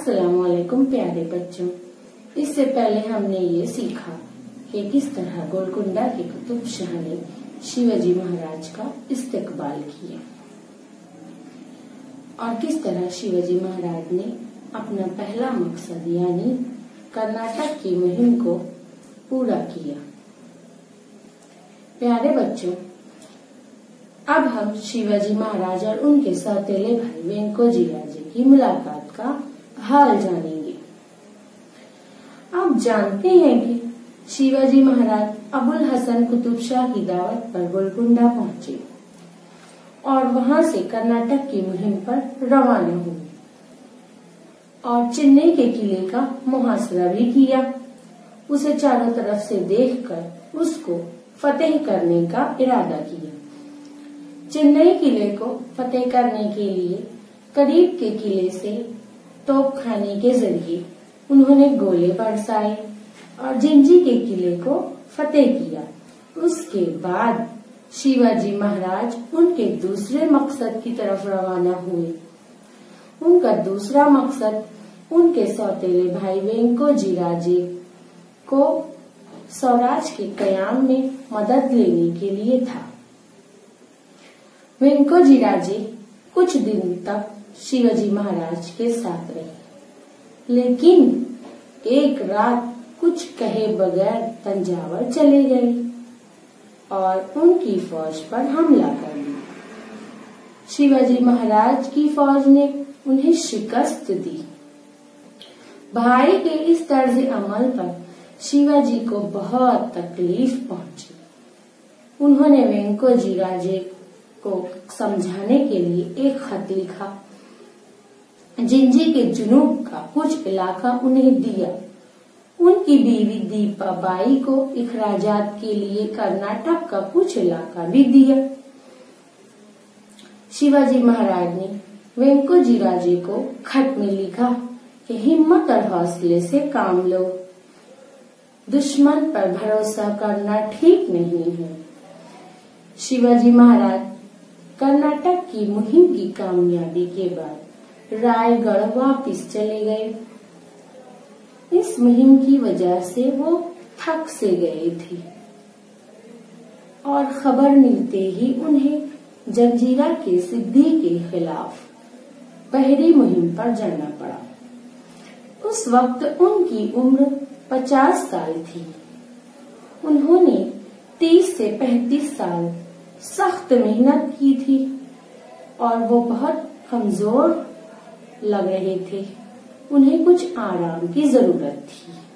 अस्सलामुअलैकुम प्यारे बच्चों। इससे पहले हमने ये सीखा कि किस तरह गोलकुंडा के कुतुब शाह ने शिवाजी महाराज का इस्तकबाल किया और किस तरह शिवाजी महाराज ने अपना पहला मकसद यानी कर्नाटक की मुहिम को पूरा किया। प्यारे बच्चों, अब हम शिवाजी महाराज और उनके सौतेले भाई वेंकोजीराजे की मुलाकात का हाल जानेंगे। आप जानते हैं कि शिवाजी महाराज अबुल हसन कुतुब शाह की दावत पर गोलकुंडा पहुंचे और वहां से कर्नाटक की मुहिम पर रवाना हुए और चेन्नई के किले का मुहासरा भी किया। उसे चारों तरफ से देखकर उसको फतेह करने का इरादा किया। चेन्नई किले को फतेह करने के लिए करीब के किले से तोपखाने के जरिए उन्होंने गोले बरसाए और जिंजी के किले को फतेह किया। उसके बाद शिवाजी महाराज उनके दूसरे मकसद की तरफ रवाना हुए। उनका दूसरा मकसद उनके सौतेले भाई वेंकोजीराजे को स्वराज के कयाम में मदद लेने के लिए था। वेंकोजीराजे कुछ दिन तक शिवाजी महाराज के साथ रहे, लेकिन एक रात कुछ कहे बगैर तंजावर चले गए और उनकी फौज पर हमला कर दिया। शिवाजी महाराज की फौज ने उन्हें शिकस्त दी। भाई के इस तर्ज अमल पर शिवाजी को बहुत तकलीफ पहुंची। उन्होंने वेंकोजीराजे को समझाने के लिए एक खत लिखा। जिंजी के जुनूब का कुछ इलाका उन्हें दिया। उनकी बीवी दीपा बाई को इखराजात के लिए कर्नाटक का कुछ इलाका भी दिया। शिवाजी महाराज ने वेंकोजीराजे को खत में लिखा कि हिम्मत और हौसले से काम लो, दुश्मन पर भरोसा करना ठीक नहीं है। शिवाजी महाराज कर्नाटक की मुहिम की कामयाबी के बाद रायगढ़ वापिस चले गए। इस मुहिम की वजह से वो थक से गए थे और खबर मिलते ही उन्हें जंजीरा के सिद्दी के खिलाफ पहली मुहिम पर जाना पड़ा। उस वक्त उनकी उम्र 50 साल थी। उन्होंने 30 से 35 साल सख्त मेहनत की थी और वो बहुत कमजोर लग रहे थे। उन्हें कुछ आराम की जरूरत थी।